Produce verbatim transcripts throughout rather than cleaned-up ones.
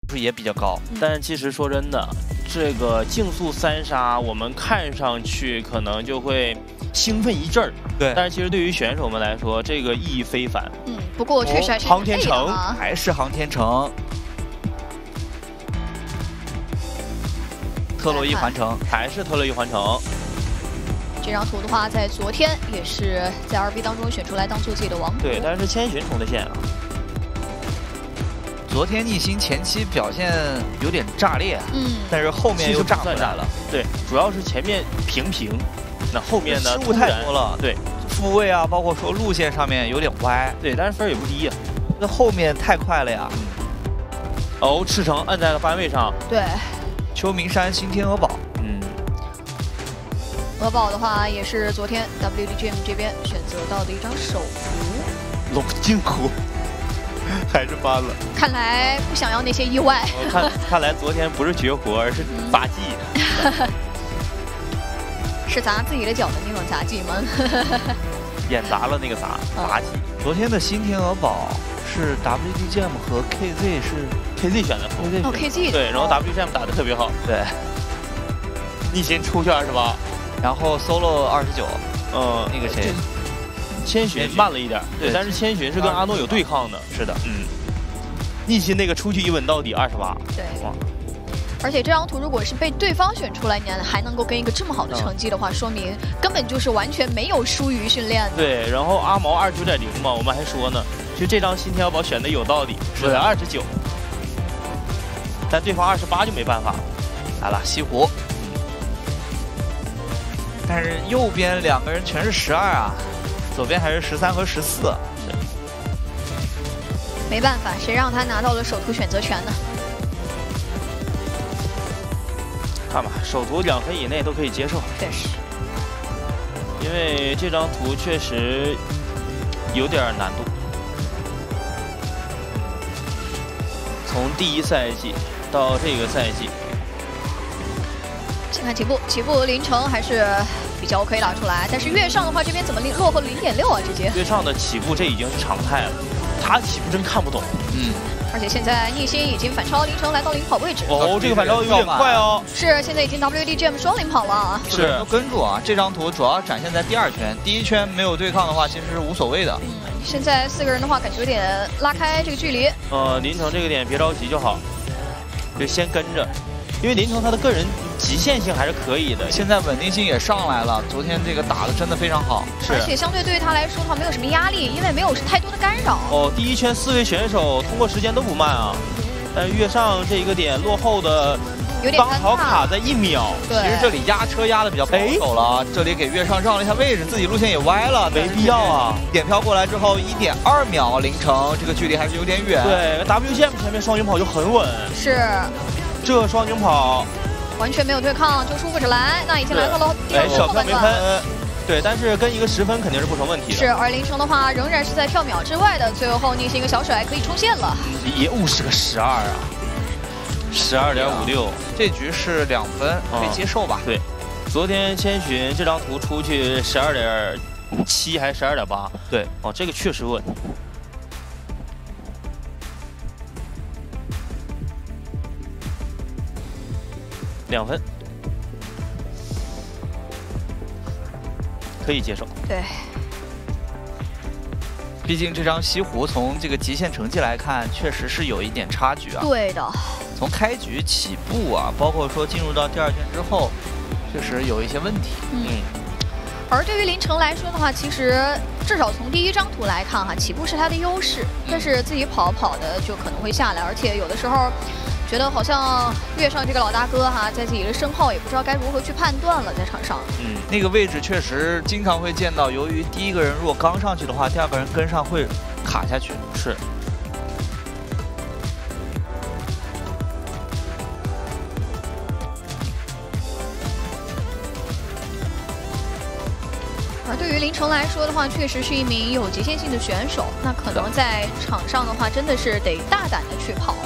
不是也比较高。 嗯、 但其实说真的，这个竞速三杀，我们看上去可能就会兴奋一阵儿。 对， 但是其实对于选手们来说，这个意义非凡。 嗯，不过确实还是、 哦、航天城还是航天城。 特洛伊环城还是特洛伊环城。 这张图的话，在昨天也是在二 B 当中选出来当做自己的王图。 对，但是千寻冲的线啊。 昨天逆星前期表现有点炸裂， 嗯， 但是后面又炸回来了。 对，主要是前面平平，那后面呢失误太多了。 对， 复位啊，包括说路线上面有点歪。 对，但是分也不低呀、啊。 那后面太快了呀。 嗯。哦，赤诚摁在了番位上。 对。 秋名山新天鹅堡， 嗯， 鹅堡的话也是昨天 W D G M 这边选择到的一张首图。 龙镜湖还是翻了， 看来不想要那些意外。 我看看来昨天不是绝活，而是杂技。 是砸自己的脚的那种杂技吗？ 演砸了那个杂杂技。 昨天的新天鹅堡是 W D G M 和 K Z 是。 K Z 选的哦 ，K Z 对，然后 W G M 打的特别好， 对， 逆行出去二十八， 然后 solo 二十九， 嗯， 那个谁， 千寻慢了一点，对，但是千寻是跟阿诺有对抗的， 是的， 嗯，逆行那个出去一稳到底二十八， 对，哇，而且这张图如果是被对方选出来，你还能够跟一个这么好的成绩的话，说明根本就是完全没有疏于训练的。 对，然后阿毛二十九点零嘛，我们还说呢，其实这张新天鹅堡选的有道理，是二十九。 但对方二十八就没办法， 来了西湖，但是右边两个人全是十二啊，左边还是十三和十四， 没办法，谁让他拿到了首图选择权呢？ 看吧，首图两分以内都可以接受， 确实， 因为这张图确实有点难度，从第一赛季。 到这个赛季， 先看起步，起步凌晨还是比较 OK 打出来，但是月上的话，这边怎么落后零点六啊？直接月上的起步这已经是常态了，他起步真看不懂。 嗯， 而且现在逆星已经反超凌晨来到领跑位置。 哦，这个反超有点快哦。 是，现在已经 W D G M 双领跑了。 是，都跟住啊！这张图主要展现在第二圈，第一圈没有对抗的话，其实是无所谓的。 嗯，现在四个人的话，感觉有点拉开这个距离。 呃，林城这个点别着急就好。 就先跟着，因为林城他的个人极限性还是可以的， 现在稳定性也上来了。昨天这个打的真的非常好， 是，而且相对对于他来说的话，没有什么压力，因为没有太多的干扰。 哦，第一圈四位选手通过时间都不慢啊，但是月上这一个点落后的有点刚好卡在一秒。 对， 其实这里压车压的比较保守了，这里给月上让了一下位置，自己路线也歪了， 没必要啊。 点飘过来之后一点二秒，凌城这个距离还是有点远。 对 ，W G M 前面双云跑就很稳。 是。 这双云跑完全没有对抗就舒服着来，那已经来到了第二个后半段。 对，但是跟一个十分肯定是不成问题的。 是，而凌城的话仍然是在跳秒之外的，最后逆行一个小甩可以冲线了。 也误是个十二啊，十二点五六， 这局是两分，可以接受吧？ 嗯、对，昨天千寻这张图出去十二点七还是十二点八？ 对， 哦，这个确实稳。 两分，可以接受。 对， 毕竟这张西湖从这个极限成绩来看，确实是有一点差距啊。 对的。 从开局起步啊，包括说进入到第二圈之后，确实有一些问题。 嗯。而对于凌城来说的话，其实至少从第一张图来看哈，起步是他的优势，但是自己跑跑的就可能会下来，而且有的时候。 觉得好像月上这个老大哥哈，在自己的身后也不知道该如何去判断了，在场上。 嗯，那个位置确实经常会见到，由于第一个人如果刚上去的话，第二个人跟上会卡下去。 是。 而对于凌城来说的话，确实是一名有极限性的选手，那可能在场上的话，真的是得大胆的去跑。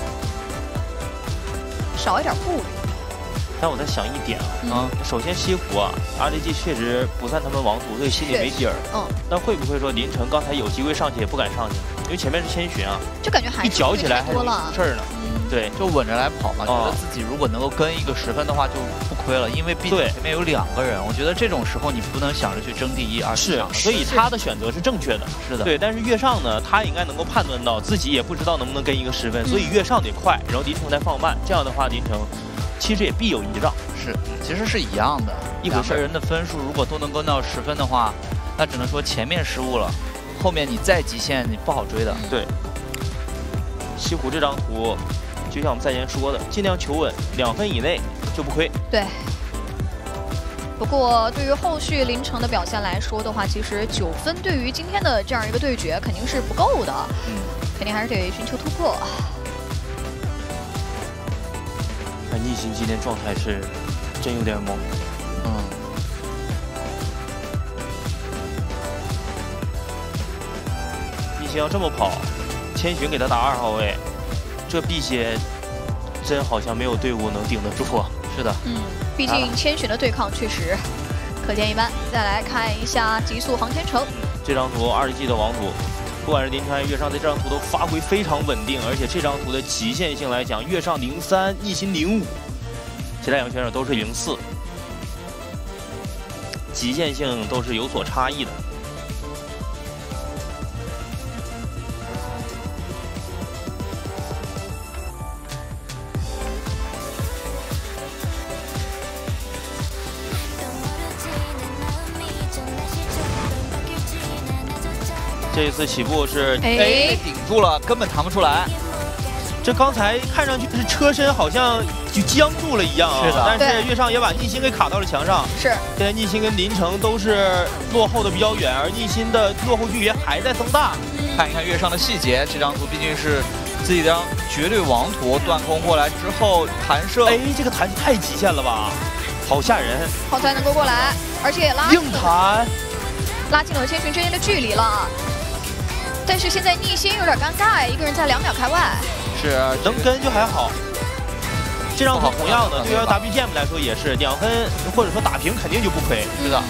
少一点顾虑， 但我在想一点啊， 嗯， 首先西湖啊 ，R G G 确实不算他们王图，所以心里没底儿。 嗯， 但会不会说凌城刚才有机会上去也不敢上去，因为前面是千寻啊， 就感觉还一搅起来还容易出事儿呢。 嗯， 对， 就稳着来跑嘛， 哦、 觉得自己如果能够跟一个十分的话就不亏了，因为毕竟前面有两个人，我觉得这种时候你不能想着去争第一，而是，所以他的选择是正确的。 是的， 对。但是岳尚呢，他应该能够判断到自己也不知道能不能跟一个十分，嗯、所以岳尚得快，然后林城再放慢，这样的话林城其实也必有一让。 是，其实是一样的，一回事。人的分数如果都能跟到十分的话，那只能说前面失误了，后面你再极限你不好追的。 对。西湖这张图，就像我们赛前说的，尽量求稳，两分以内就不亏。 对。不过对于后续林城的表现来说的话，其实九分对于今天的这样一个对决肯定是不够的，嗯，肯定还是得寻求突破。 那逆行今天状态是真有点猛，嗯。逆行要这么跑。千寻给他打二号位，这辟邪真好像没有队伍能顶得住啊！ 是的， 嗯，毕竟千寻的对抗确实可见一斑。再来看一下极速航天城， 嗯、这张图二十 G 的王图，不管是林川、岳尚在这张图都发挥非常稳定，而且这张图的极限性来讲，岳尚零三，逆心零五，其他两个选手都是零四，极限性都是有所差异的。这一次起步是哎顶住了，根本弹不出来。 这刚才看上去是车身好像就僵住了一样啊。 是的。 但是岳尚也把逆心给卡到了墙上。 是。 现在逆心跟林城都是落后的比较远，而逆心的落后距离还在增大。 看一看岳尚的细节，这张图毕竟是自己的绝对王图，断空过来之后弹射。 哎，这个弹太极限了吧，好吓人。 好彩能够过来，而且也拉硬弹， 拉近了千寻之间的距离了。但是现在逆心有点尴尬，一个人在两秒开外。 是啊， 能跟就还好。这张图同样的，对于 W G M 来说也是两分，或者说打平肯定就不亏。 是的。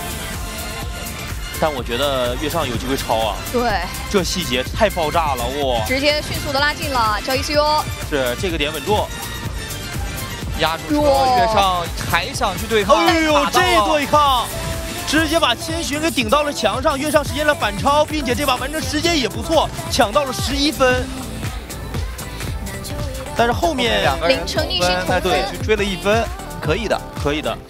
但我觉得岳尚有机会超啊。 对。 这细节太爆炸了，哇！ 直接迅速的拉近了，交易 C U。 是这个点稳住。 压住车，岳尚还想去对抗。 哎呦，这对抗！直接把千寻给顶到了墙上，岳尚实现了反超，并且这把完成时间也不错，抢到了十一分。但是后面两个人林城逆心同分， 对，去追了一分，可以的， 可以的。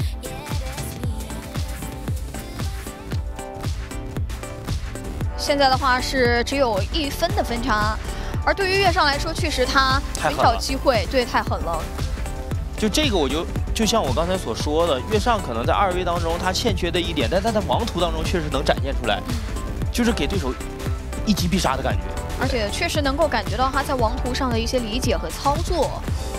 现在的话是只有一分的分差，而对于岳尚来说，确实他没找机会，对，太狠了。 就这个我就。就像我刚才所说的，岳尚可能在二 V 当中他欠缺的一点，但他在王图当中确实能展现出来，就是给对手一击必杀的感觉， 而且确实能够感觉到他在王图上的一些理解和操作。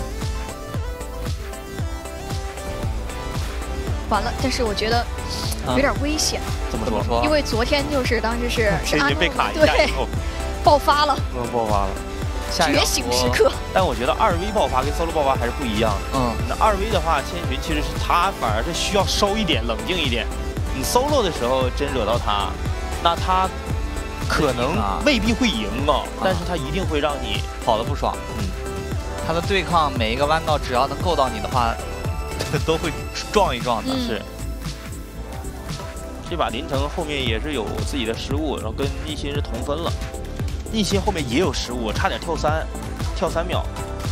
完了，但是我觉得有点危险。 怎么说？ 因为昨天就是当时是是安被卡一下以后爆发了， 嗯，爆发了。 觉醒时刻， 但我觉得二 V 爆发跟 solo 爆发还是不一样的。嗯，那二 V 的话，千寻其实是他反而是需要收一点，冷静一点。你 solo 的时候真惹到他，那他可能未必会赢啊，但是他一定会让你跑得不爽。嗯，他的对抗每一个弯道只要能够到你的话，都会撞一撞的。 嗯、 是。这把林城后面也是有自己的失误，然后跟逆心是同分了。逆心后面也有失误，差点跳三，跳三秒。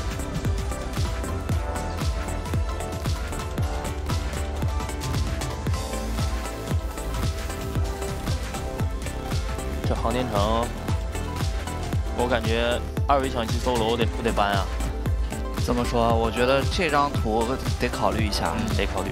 这航天城，我感觉二维抢七搜楼得不得搬啊？ 这么说，我觉得这张图得考虑一下， 嗯、得考虑，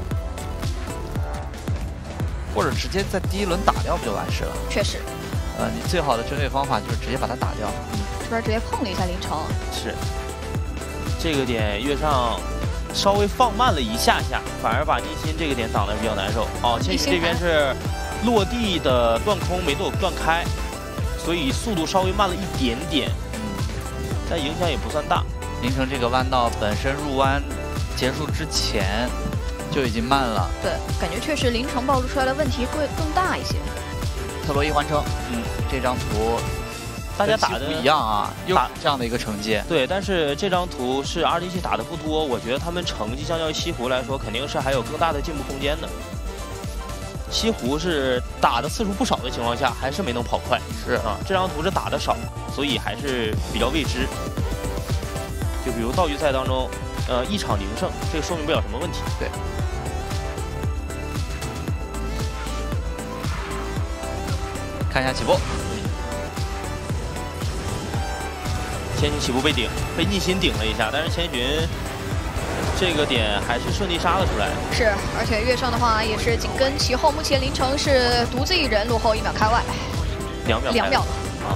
或者直接在第一轮打掉不就完事了？ 确实。 呃，你最好的针对方法就是直接把它打掉。 嗯，这边直接碰了一下林城。 是。这个点岳尚稍微放慢了一下下，反而把逆心这个点挡得比较难受。哦，千寻这边是落地的断空没有断开，所以速度稍微慢了一点点。嗯，但影响也不算大。 林城这个弯道本身入弯结束之前就已经慢了。 对，感觉确实林城暴露出来的问题会更大一些。 特洛伊环城，嗯，这张图大家打的不一样啊，又这样的一个成绩。 对，但是这张图是 R D G 打的不多，我觉得他们成绩相较于西湖来说，肯定是还有更大的进步空间的。西湖是打的次数不少的情况下，还是没能跑快。 是啊，这张图是打的少，所以还是比较未知。就比如道具赛当中，呃，一场零胜，这个说明不了什么问题。 对。看一下起步。 千寻起步被顶，被逆心顶了一下，但是千寻这个点还是顺利杀了出来。 是，而且月上的话也是紧跟其后，目前林城是独自一人落后一秒开外， 两秒两秒了啊！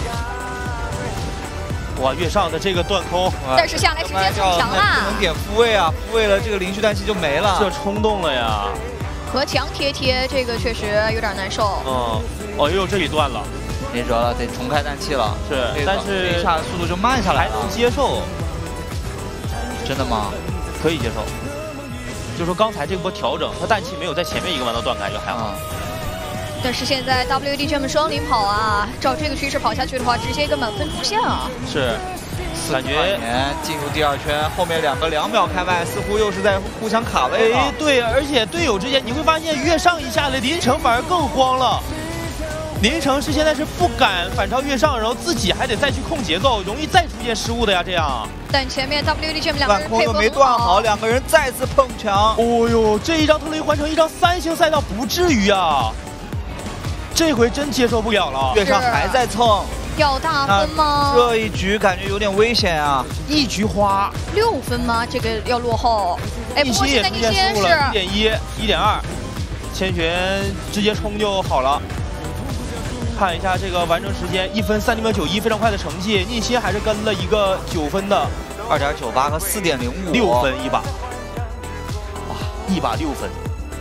哇，月上的这个断空， 但是下来时间很强啦， 不能点复位啊，复位了这个灵虚氮气就没了， 这冲动了呀！ 和墙贴贴，这个确实有点难受。 嗯，哦呦，这里断了。 没辙了，得重开氮气了。 是，但是这一下速度就慢下来了， 还能接受。 真的吗？ 可以接受。就说刚才这波调整，他氮气没有在前面一个弯道断开，就还好。 嗯、但是现在 W D G M 双领跑啊，照这个趋势跑下去的话，直接一个满分出现啊。 是，感觉进入第二圈，后面两个两秒开外，似乎又是在互相卡位。 哎，对，而且队友之间你会发现，越上一下的林城反而更慌了。林城是现在是不敢反超越上，然后自己还得再去控节奏，容易再出现失误的呀。这样， 但前面 W D G M 两个人配合没断好，两个人再次碰墙。 哦呦，这一张特雷换成一张三星赛道，不至于啊！这回真接受不了了。 月上还在蹭， 要大分吗？ 这一局感觉有点危险啊！ 一局花六分吗？这个要落后。哎，不过现在逆心是一点一、一点二，千寻直接冲就好了。看一下这个完成时间，一分三零秒九一，非常快的成绩。逆心还是跟了一个九分的， 二点九八和四点零五， 六分一把，哇，一把六分。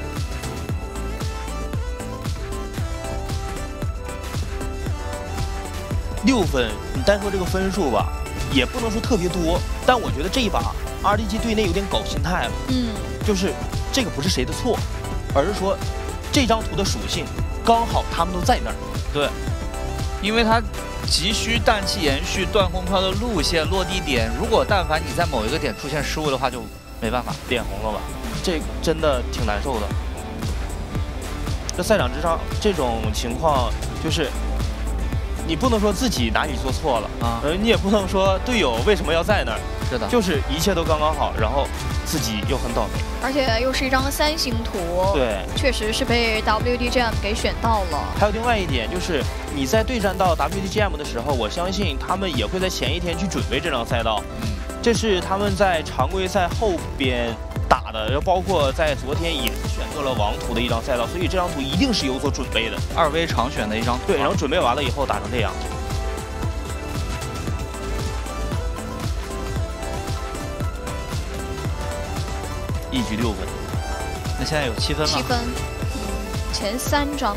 六分，你单说这个分数吧，也不能说特别多，但我觉得这一把 R D G 队内有点搞心态了。 嗯， 就是这个不是谁的错，而是说这张图的属性刚好他们都在那儿。 对，因为它急需氮气延续断空飘的路线落地点，如果但凡你在某一个点出现失误的话，就没办法， 脸红了吧？这真的挺难受的。这赛场之上这种情况，就是你不能说自己哪里做错了啊，呃，你也不能说队友为什么要在那儿。 是的， 就是一切都刚刚好，然后自己又很倒霉， 而且又是一张三星图， 对， 确实是被 W D G M 给选到了。 还有另外一点就是，你在对战到 W D G M 的时候，我相信他们也会在前一天去准备这张赛道，嗯，这是他们在常规赛后边打的，然后包括在昨天也选择了王图的一张赛道，所以这张图一定是有所准备的， 二 V 常选的一张图， 对，然后准备完了以后打成这样。一局六分， 那现在有七分吗？ 七分，嗯，前三张图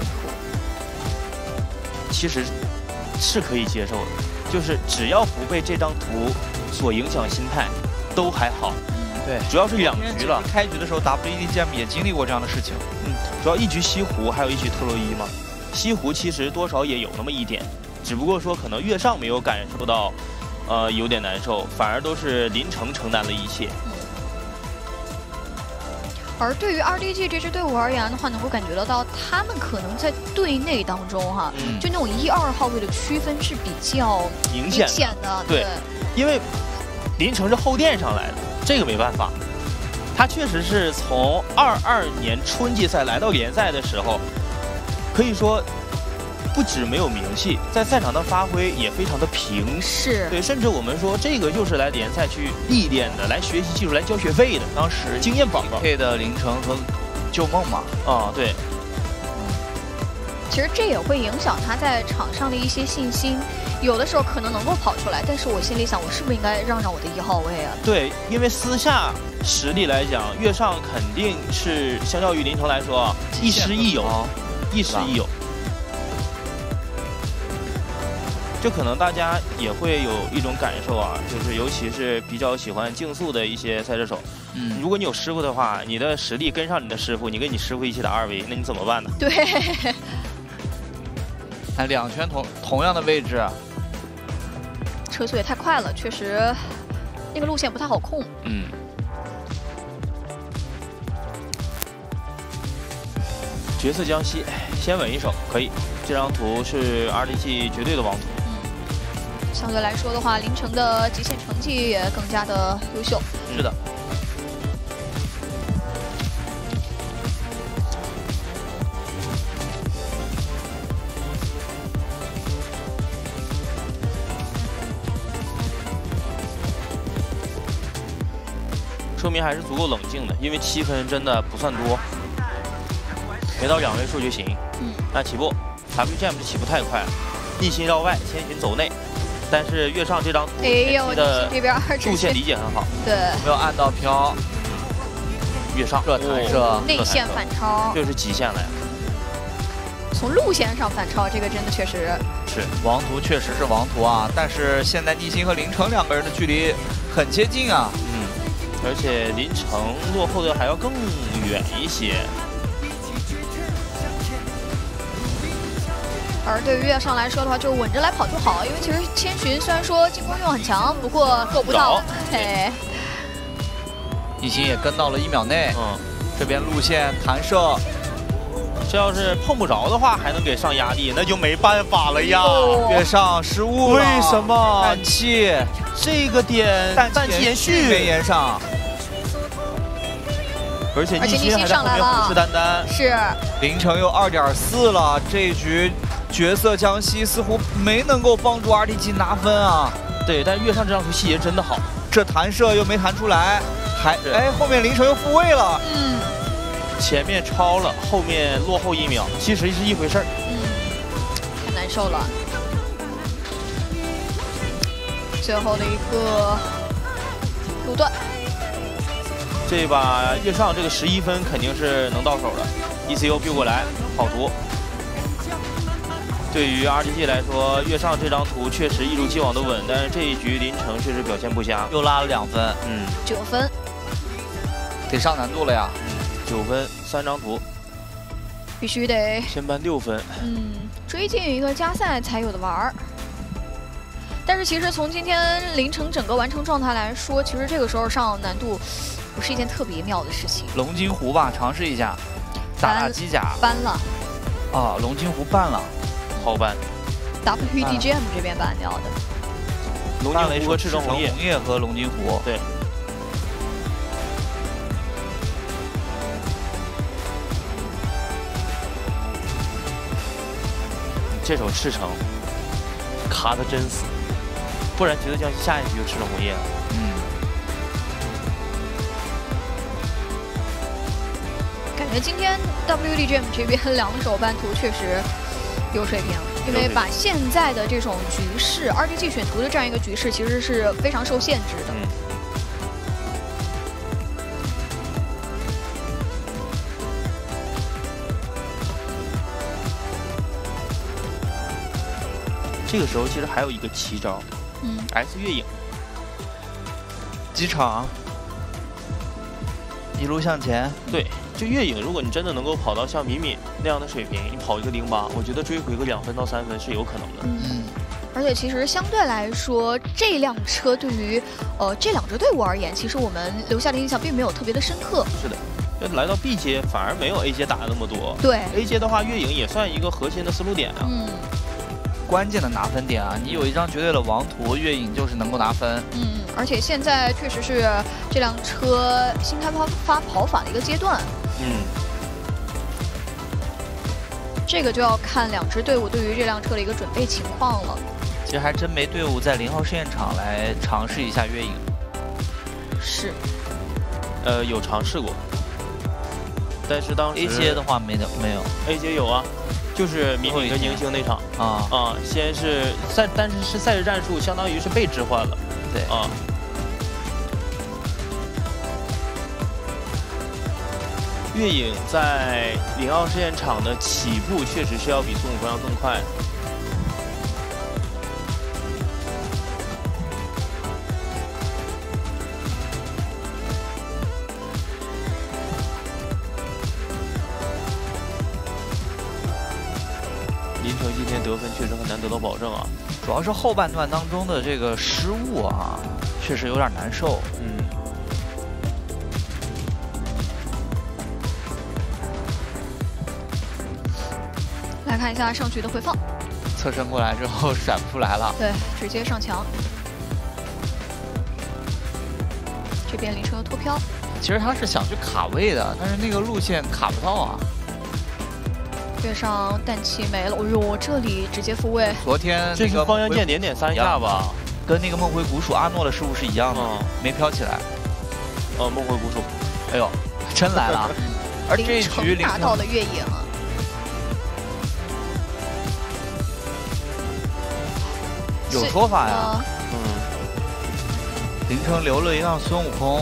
其实是可以接受的，就是只要不被这张图所影响心态，都还好。 嗯，对， 主要是两局了。 开局的时候 W D G M 也经历过这样的事情。 嗯，主要一局西湖，还有一局特洛伊嘛。西湖其实多少也有那么一点，只不过说可能月上没有感受到，呃，有点难受，反而都是林城承担了一切。 而对于 R D G 这支队伍而言的话，能够感觉得到，他们可能在队内当中哈，嗯、就那种一二号位的区分是比较明显的。 对，对因为林城是后垫上来的，这个没办法。他确实是从二二年春季赛来到联赛的时候，可以说不止没有名气，在赛场的发挥也非常的平。 是对，甚至我们说这个就是来联赛去历练的，来学习技术，来交学费的。当时经验宝宝配的林城和旧梦嘛， 啊对。 其实这也会影响他在场上的一些信心，有的时候可能能够跑出来，但是我心里想，我是不是应该让让我的一号位啊？ 对，因为私下实力来讲，月上肯定是相较于林城来说亦师亦友，亦师亦友。就可能大家也会有一种感受啊，就是尤其是比较喜欢竞速的一些赛车手，嗯，如果你有师傅的话，你的实力跟上你的师傅，你跟你师傅一起打二 V， 那你怎么办呢？ 对。 看两圈同同样的位置， 车速也太快了，确实那个路线不太好控。 嗯。角色江西先稳一手，可以。这张图是 R T G 绝对的王图。 嗯，相对来说的话，林城的极限成绩也更加的优秀。 是的。 说明还是足够冷静的，因为七分真的不算多，没到两位数就行。 嗯， 那起步 W G M 这起步太快了，逆心绕外，千寻走内，但是月上这张图哎呦， 的这边路线理解很好， 对， 没有按到飘， 月上这弹射内线反超， 这是极限了呀。 从路线上反超，这个真的确实是王图，确实是王图啊！但是现在逆心和林城两个人的距离很接近啊。 而且林城落后的还要更远一些。 而对于月上来说的话，就是稳着来跑就好，因为其实千寻虽然说进攻欲望很强，不过够不到。哎， 逆心也跟到了一秒内。 嗯， 这边路线弹射， 这要是碰不着的话，还能给上压力，那就没办法了呀。 哦、 月上失误了， 为什么？ 氮气这个点氮气延续没延上。 而且逆心还在后面虎视眈眈， 是林城又二点四了，这一局角色江西似乎没能够帮助 R T G 拿分啊。 对，但月上这张图细节真的好， 这弹射又没弹出来，还哎后面林城又复位了， 嗯， 前面超了，后面落后一秒，其实是一回事儿。 嗯，太难受了。最后的一个路段。 这把月上这个十一分肯定是能到手的 ，E C U 丢过来，好图。对于 R T G 来说，月上这张图确实一如既往的稳，但是这一局林城确实表现不佳， 又拉了两分， 嗯， 九分， 得上难度了呀， 嗯，九分，三张图， 必须得先扳六分， 嗯，追进一个加赛才有的玩儿。 但是其实从今天凌晨整个完成状态来说，其实这个时候上难度不是一件特别妙的事情。 龙金湖吧，尝试一下，打打机甲。 搬了。 啊，龙金湖办了， 好办。 W D G M 这边办掉的。 龙金湖和赤橙红叶。 红叶和龙金湖。 对。这手赤橙卡的真死。 不然觉得江西下一局就赤橙红叶了。 嗯， 感觉今天 W D G M 这边两手半图确实有水平，因为把现在的这种局势 ，R T G 选图的这样一个局势，其实是非常受限制的。 嗯。这个时候其实还有一个奇招。 嗯 ，S 月影， 机场，一路向前。 对，就月影，如果你真的能够跑到像敏敏那样的水平，你跑一个零八，我觉得追回个两分到三分是有可能的。 嗯，而且其实相对来说，这辆车对于呃这两支队伍而言，其实我们留下的印象并没有特别的深刻。 是的，要来到 B 阶反而没有 A 阶打的那么多。 对 ，A 阶的话，月影也算一个核心的思路点啊。 嗯。 关键的拿分点啊！你有一张绝对的王图，月影就是能够拿分。 嗯，而且现在确实是这辆车新开发跑法的一个阶段。 嗯， 这个就要看两支队伍对于这辆车的一个准备情况了。 其实还真没队伍在零号试验场来尝试一下月影。 是。 呃，有尝试过，但是当时 A 阶的话没有没有 ，A 阶有啊。 就是敏敏跟宁星那场啊啊，先是赛，但是是赛事战术，相当于是被置换了。 对啊。月影在零号试验场的起步确实是要比孙悟空要更快。林城今天得分确实很难得到保证啊。 主要是后半段当中的这个失误啊，确实有点难受。 嗯。 来看一下上局的回放， 侧身过来之后甩不出来了。 对，直接上墙。这边林晨的脱飘。 其实他是想去卡位的，但是那个路线卡不到啊。 跃上氮气没了，哎呦，这里直接复位。 昨天这个方向键连点三下吧， 跟那个梦回古蜀阿诺的失误是一样的，嗯、没飘起来。 呃，梦回古蜀， 哎呦，真来了！而这一局林拿到了越野啊。 有说法呀。 呃、 嗯。林城留了一辆孙悟空。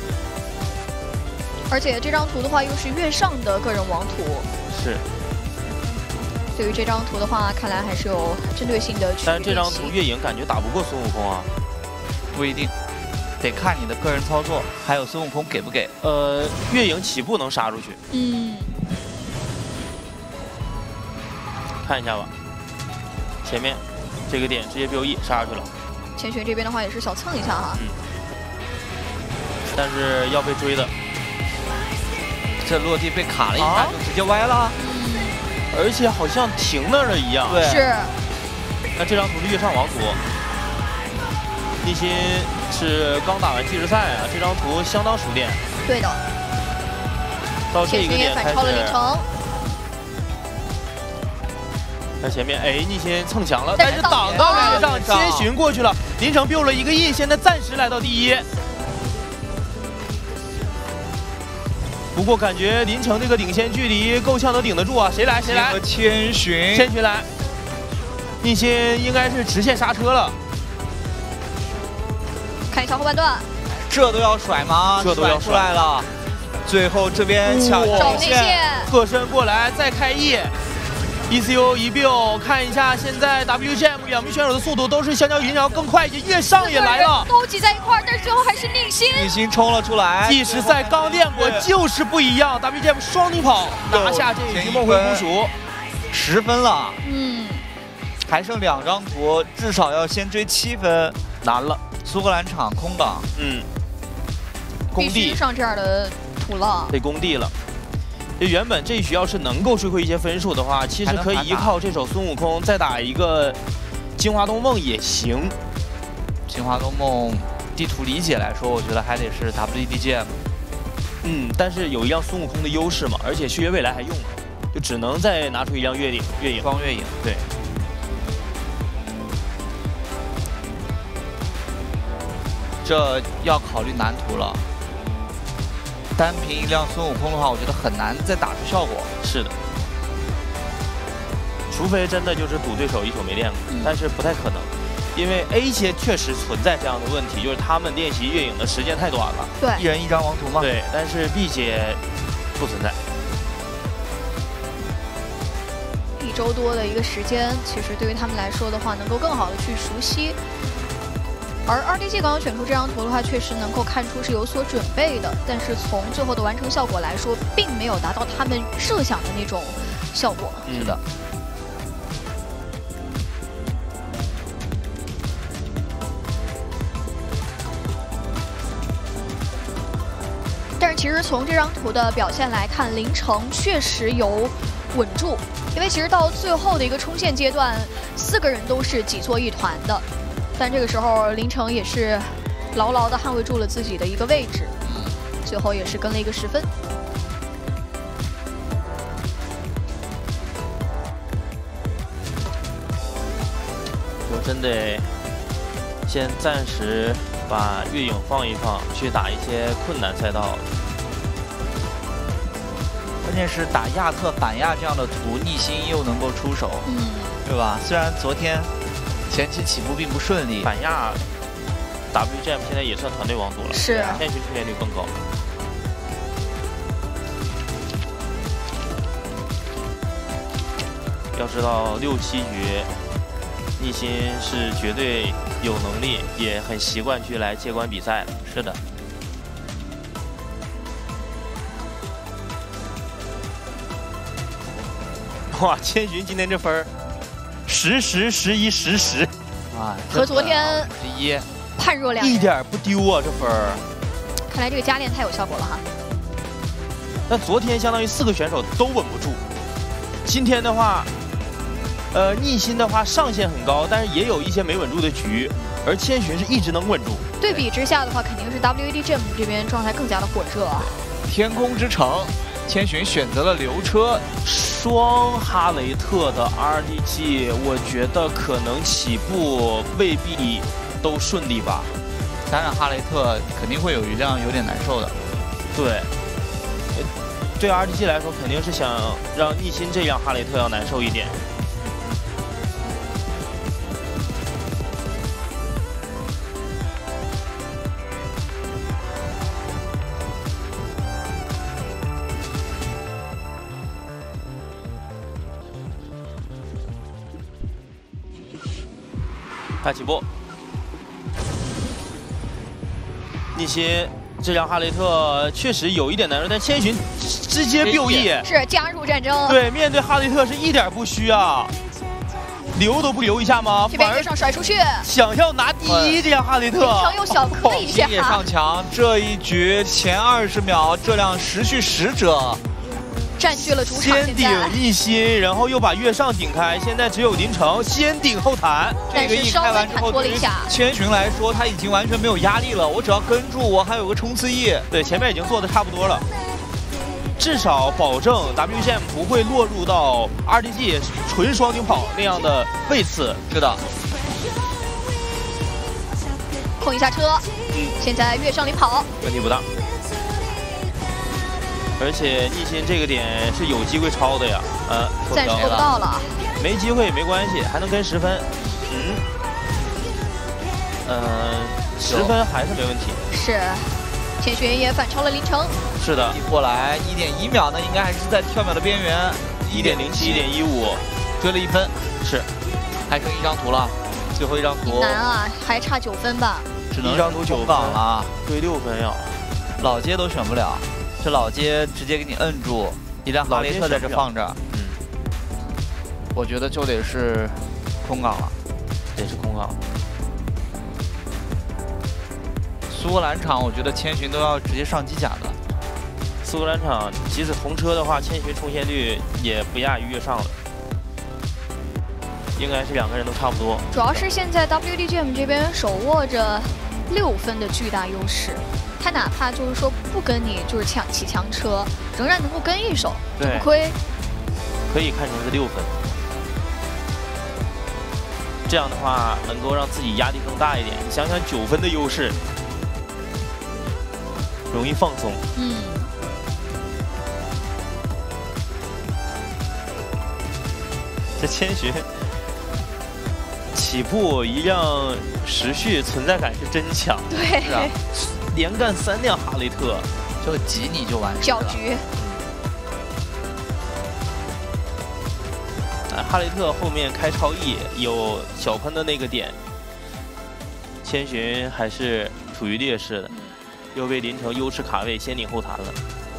而且这张图的话，又是月上的个人王图。 是。 对于这张图的话，看来还是有针对性的去。 但是这张图月影感觉打不过孙悟空啊， 不一定，得看你的个人操作，还有孙悟空给不给。 呃，月影起步能杀出去。 嗯。 看一下吧，前面这个点直接 B O E 杀出去了。 千寻这边的话也是小蹭一下哈。 嗯。但是要被追的。 这落地被卡了一下，啊、就直接歪了。 而且好像停那儿了一样。 对， 是。 那这张图是月上王图，立新是刚打完计时赛啊，这张图相当熟练。 对的。 到这一个点反超了林城。 在前面，哎，逆心蹭墙了，但是挡到了月上，千寻过去了，林城 biu 了一个 E， 现在暂时来到第一。不过感觉林城这个领先距离够呛能顶得住啊！谁来谁来？ 千寻， 千寻来。逆心应该是直线刹车了。 看一下后半段， 这都要甩吗？ 这都要出来了。最后这边抢内线， 侧身过来再开 E。E C U 一 biu， 看一下现在 W G M 两名选手的速度都是相较于林城要更快一些，月上也来了， 都挤在一块儿，但是最后还是逆心， 逆心冲了出来。 计时赛刚练过，就是不一样。W G M 双女跑拿下这一局梦回古蜀， 十分了。 嗯， 还剩两张图，至少要先追七分， 难了。 苏格兰场空档， 嗯，工地上这样的图了， 得工地了。原本这一局要是能够追回一些分数的话，其实可以依靠这手孙悟空再打一个金华东梦也行。 金华东梦地图理解来说，我觉得还得是 W D G M。 嗯，但是有一辆孙悟空的优势嘛，而且血月未来还用了，就只能再拿出一辆月影，月影双月影。 对。 这要考虑蓝图了。单凭一辆孙悟空的话，我觉得很难再打出效果。 是的，除非真的就是赌对手一手没练过，嗯、但是不太可能，因为 A 阶确实存在这样的问题，就是他们练习月影的时间太短了。 对， 一人一张王图嘛。 对，但是 B 阶不存在。 一周多的一个时间，其实对于他们来说的话，能够更好的去熟悉。而 R D G 刚刚选出这张图的话，确实能够看出是有所准备的，但是从最后的完成效果来说，并没有达到他们设想的那种效果。 是的。 但是其实从这张图的表现来看，林城确实有稳住，因为其实到最后的一个冲线阶段，四个人都是挤作一团的。但这个时候，林城也是牢牢地捍卫住了自己的一个位置，最后也是跟了一个十分。 我真得先暂时把月影放一放，去打一些困难赛道。 关键是打亚特反亚这样的图，逆心又能够出手， 嗯， 对吧？虽然昨天前期起步并不顺利， 反亚 W G M 现在也算团队王组了， 是千寻出现率更高。要知道六七局，逆心是绝对有能力，也很习惯去来接管比赛的。 是的。 哇，千寻今天这分儿。 十十十一十十， 啊， 和昨天第一判若两人， 一点不丢啊，这分儿。 看来这个加练太有效果了哈。 但昨天相当于四个选手都稳不住，今天的话，呃，逆心的话上限很高，但是也有一些没稳住的局，而千寻是一直能稳住。 对比之下的话，肯定是 W E D Gym 这边状态更加的火热啊。 天空之城，千寻选择了留车， 双哈雷特的 R D G， 我觉得可能起步未必都顺利吧。 加上哈雷特肯定会有一辆有点难受的。 对，对 R D G 来说，肯定是想让逆心这辆哈雷特要难受一点。看起步，逆心这辆哈雷特确实有一点难受，但千寻直接六亿， 是加入战争。 对，面对哈雷特是一点不虚啊，留都不留一下吗？ 这边月上甩出去， 想要拿第一，这辆哈雷特。 林城又小磕一下， 也上墙。这一局前二十秒，这辆时序使者占据了主场。 先顶逆心，然后又把月上顶开，现在只有林城先顶后弹。 但是稍微弹脱了一下。 千寻来说，他已经完全没有压力了，我只要跟住，我还有个冲刺翼。 对，前面已经做的差不多了，至少保证 W G M 不会落入到 R D G 纯双顶跑那样的位次。 是的， 控一下车，嗯，现在月上领跑， 问题不大。而且逆心这个点是有机会超的呀，呃， 暂时做不到了， 没机会也没关系，还能跟十分，嗯，呃，十分还是没问题。 是，千寻也反超了林城。 是的， 一过来一点一秒呢，应该还是在跳秒的边缘， 一点零七、一点一五， 追了一分， 是， 还剩一张图了， 最后一张图。 难啊，还差九分吧？ 只能一张图九分了， 追六分呀， 老街都选不了。这老街直接给你摁住，一辆哈雷特在这放着， 嗯， 我觉得就得是空港了， 得是空港。 苏格兰场，我觉得千寻都要直接上机甲的。 苏格兰场即使同车的话，千寻冲线率也不亚于月上了，应该是两个人都差不多。 主要是现在 W D G M 这边手握着六分的巨大优势。他哪怕就是说不跟你就是抢起强车，仍然能够跟一手，就不亏。 可以看成是六分，这样的话能够让自己压力更大一点。你想想九分的优势，容易放松。 嗯。 这千寻起步一辆时序存在感是真强， 对， 是啊。连干三辆哈雷特， 就挤你就完事了。 搅局。 啊，哈雷特后面开超 E 有小喷的那个点，千寻还是处于劣势的，又被林城优势卡位先顶后弹了。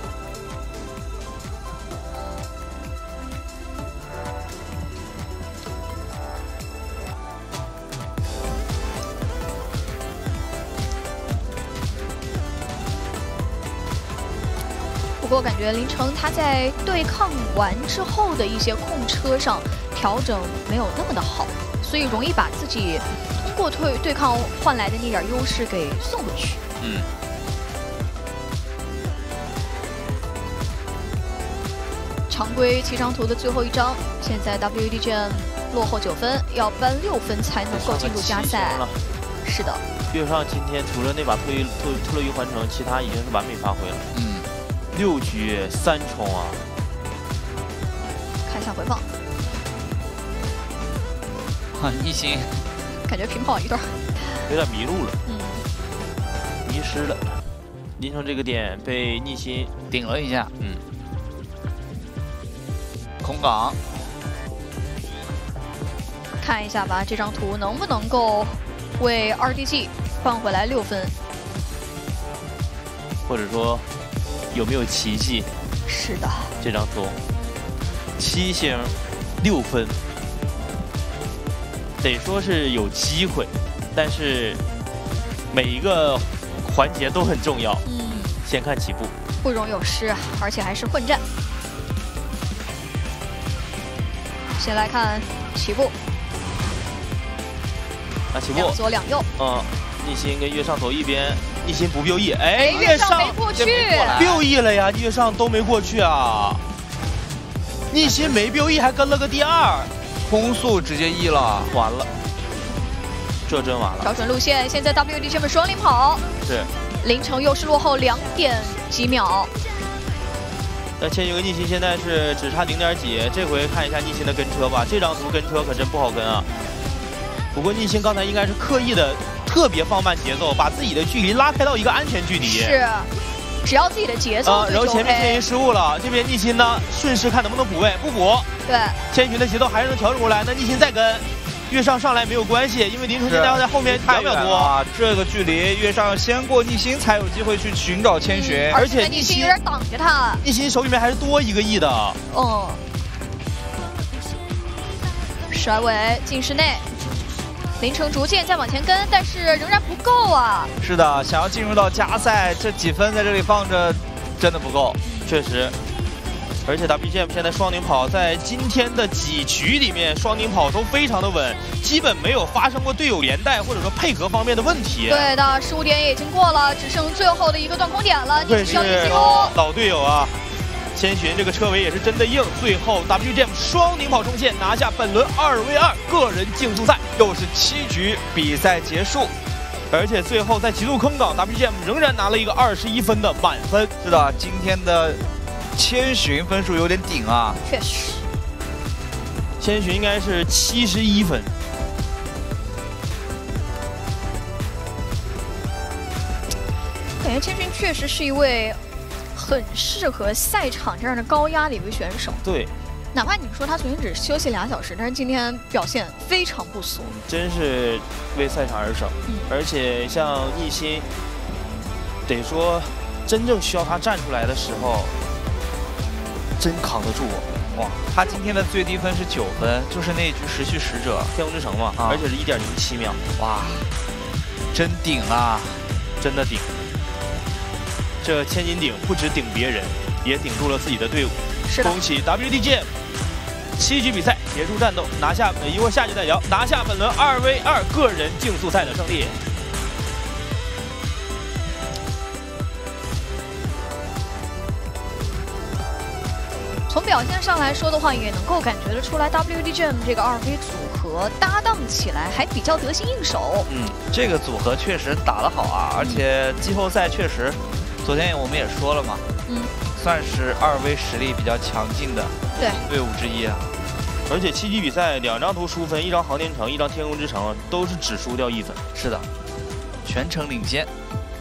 不过感觉林城他在对抗完之后的一些控车上调整没有那么的好，所以容易把自己通过对对抗换来的那点优势给送回去。 嗯。 常规七张图的最后一张，现在 W D G M 落后九分，要扳六分才能够进入加赛。是的。 月上今天除了那把特特特洛伊环城，其他已经是完美发挥了。 嗯。 六局三冲啊！ 看一下回放。 啊，逆心， 感觉平跑一段， 有点迷路了， 嗯， 迷失了。林城这个点被逆心顶了一下， 嗯， 空港。 看一下吧，这张图能不能够为 R D G 换回来六分？ 或者说。有没有奇迹？ 是的， 这张图七星六分， 得说是有机会，但是每一个环节都很重要。 嗯， 先看起步， 不容有失，而且还是混战。先来看起步， 啊，起步两左两右。 嗯，逆心跟月上走一边，逆心不 build E， 哎， 哎，月上没过去 build E 了呀，月上都没过去啊。逆心没 build E 还跟了个第二， 空速直接 E 了， 完了，这真完了。 调整路线，现在 W D G M 双领跑， 是凌城又是落后两点几秒。 那千羽和逆心现在是只差零点几，这回看一下逆心的跟车吧，这张图跟车可真不好跟啊。不过逆心刚才应该是刻意的特别放慢节奏，把自己的距离拉开到一个安全距离。 是，只要自己的节奏啊，然后前面千羽 OK 失误了，这边逆心呢顺势看能不能补位，不补。 对， 千羽的节奏还是能调整过来，那逆心再跟。月上上来没有关系，因为凌晨现在要在后面两秒多啊，这个距离月上先过逆心才有机会去寻找千寻， 嗯、 而且逆心有点挡着他， 逆心手里面还是多一个亿的。 嗯，甩尾进室内，凌晨逐渐在往前跟，但是仍然不够啊。 是的，想要进入到加赛，这几分在这里放着真的不够， 确实。而且 W G M 现在双领跑在今天的几局里面，双领跑都非常的稳，基本没有发生过队友连带或者说配合方面的问题。 对的，十五点也已经过了，只剩最后的一个断空点了，你需要进攻。 老队友啊，千寻这个车尾也是真的硬，最后 W G M 双领跑冲线拿下本轮二 v 二个人竞速赛， 又是七局比赛结束。 而且最后在极度坑岗 ，W G M 仍然拿了一个二十一分的满分。 是的，今天的千寻分数有点顶啊， 确实， 千寻应该是七十一分。 感觉千寻确实是一位很适合赛场这样的高压的一位选手。 对， 哪怕你说他昨天只休息俩小时，但是今天表现非常不俗， 真是为赛场而生。 嗯、 而且像逆心，得说真正需要他站出来的时候，真扛得住我。 哇，他今天的最低分是九分，就是那一局时序使者天空之城嘛， 啊、 而且是一点零七秒。 哇，真顶啊， 真的顶。这千斤顶不止顶别人，也顶住了自己的队伍。 是的， 恭喜 W D G M 七局比赛结束战斗，拿下一会儿下局再聊，拿下本轮二 v 二个人竞速赛的胜利。 从表现上来说的话，也能够感觉得出来 ，W D G M 这个二 V 组合搭档起来还比较得心应手。 嗯，这个组合确实打得好啊，而且季后赛确实，昨天我们也说了嘛， 嗯， 算是二 V 实力比较强劲的对队伍之一啊。 而且七局比赛两张图输分，一张航天城，一张天空之城，都是只输掉一分。 是的，全程领先。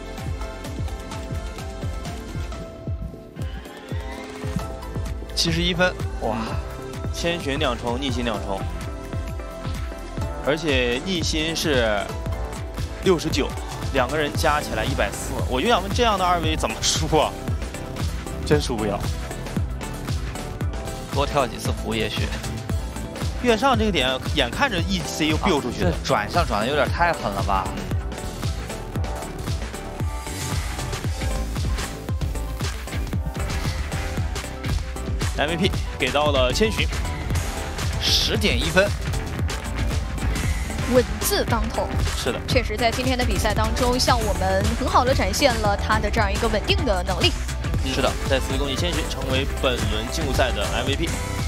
七十一分，哇！ 千寻两重，逆心两重，而且逆心是六十九，两个人加起来一百四。我就想问，这样的二 V 怎么输啊？真输不了。 多跳几次湖也许。 月上这个点，眼看着 E C 又 build 出去了， 啊、转向转的有点太狠了吧？ M V P 给到了千寻， 十点一分， 稳字当头。 是的， 确实在今天的比赛当中，向我们很好的展现了他的这样一个稳定的能力。 是的，再次恭喜千寻成为本轮竞速赛的 M V P。